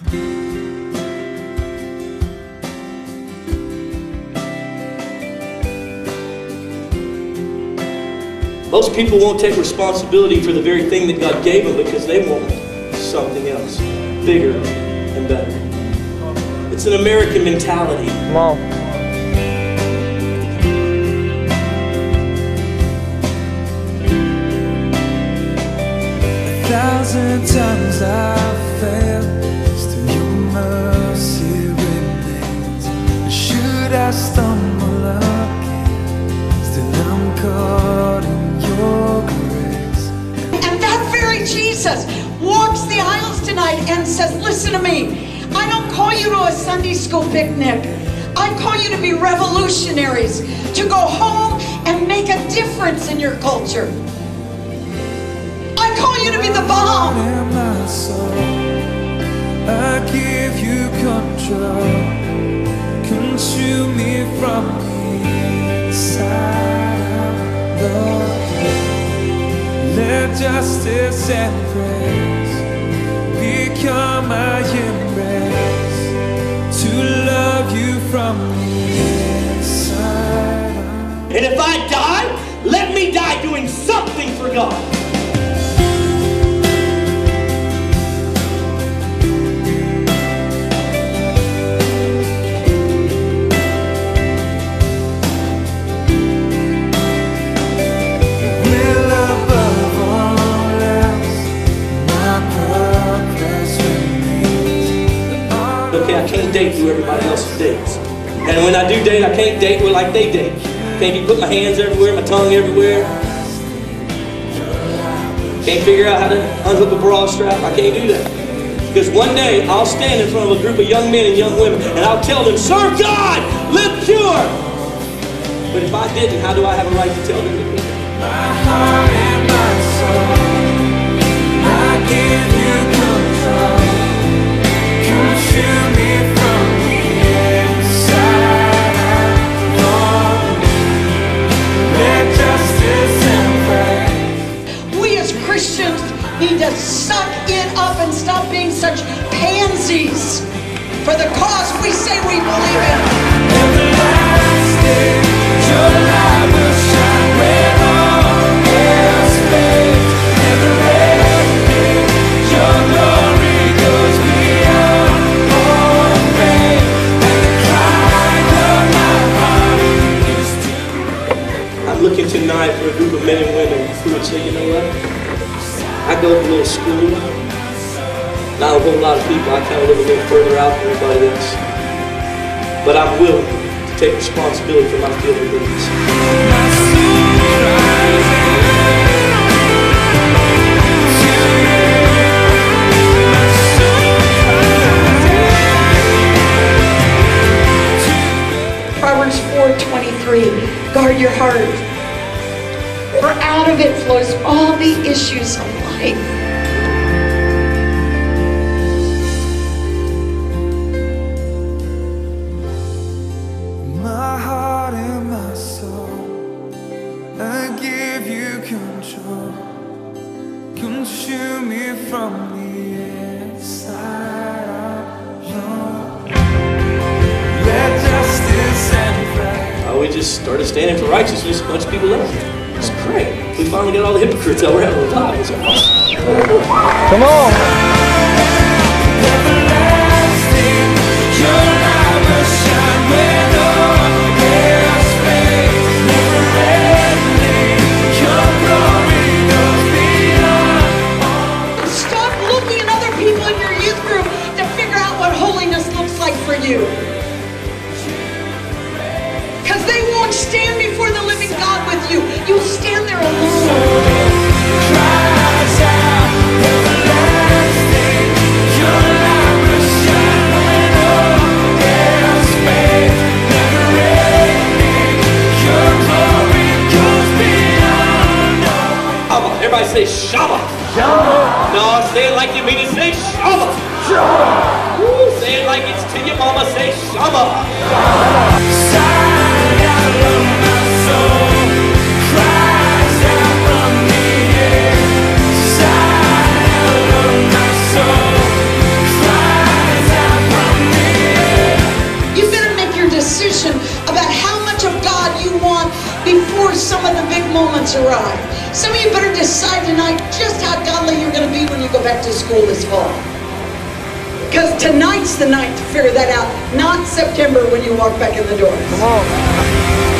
Most people won't take responsibility for the very thing that God gave them because they want something else, bigger and better. It's an American mentality. Come on. 1,000 times I've failed, still your mercy remains. Should I stumble again, still I'm caught in your grace. And that very Jesus walks the aisles tonight and says, listen to me, I don't call you to a Sunday school picnic. I call you to be revolutionaries, to go home and make a difference in your culture. I call you to be the bomb. I give you control, consume me from the inside out, Lord. Let justice and praise become my embrace, to love you from the inside out. And if I die, let me die doing something for God. Okay, I can't date through everybody else's dates. And when I do date, I can't date like they date. Can't be putting my hands everywhere, my tongue everywhere. Can't figure out how to unhook a bra strap. I can't do that. Because one day, I'll stand in front of a group of young men and young women, and I'll tell them, serve God, live pure. But if I didn't, how do I have a right to tell them to do it? My heart and my soul, I give you control. Consume me from the inside out, Lord. Let justice and praise. We as Christians need to suck it up and stop being such pansies for the cause we say we believe in. Everlasting, your light will shine when all else fades. Never ending, your glory goes beyond all pain. And the cry of my heart is to. I'm looking tonight for a group of men and women who would say, you know what? I go to a little school, not a whole lot of people, I kind of live a little further out than everybody else. But I'm willing to take responsibility for my field of needs. My soul cries to you. My soul cries to you. Proverbs 4:23, guard your heart, for out of it flows all the issues of life. My heart and my soul, I give you control. Consume me from the inside out, Lord. Let justice and praise. We just started standing for righteousness, a bunch of people left. It's great. We finally got all the hypocrites out. We're having a time. It's awesome. Come on. Everlasting, your light will shine when all else fades. Never ending, your glory goes beyond all. Stop looking at other people in your youth group to figure out what holiness looks like for you. Because they won't stand before the living God with you. You'll stand there alone. Cries out, everlasting, your light will shine when all else fades. Never ending, your glory goes beyond all. Shabbat. Everybody say Shabbat. Shabbat. No, say it like you mean it. Say Shabbat. Shabbat. Woo, say it like it's to your mama. Say Shabbat. Sigh out of my soul, cries out from the inside out of my soul, cries has arrived. Some of you better decide tonight just how godly you're going to be when you go back to school this fall. Because tonight's the night to figure that out, not September when you walk back in the door. Come on.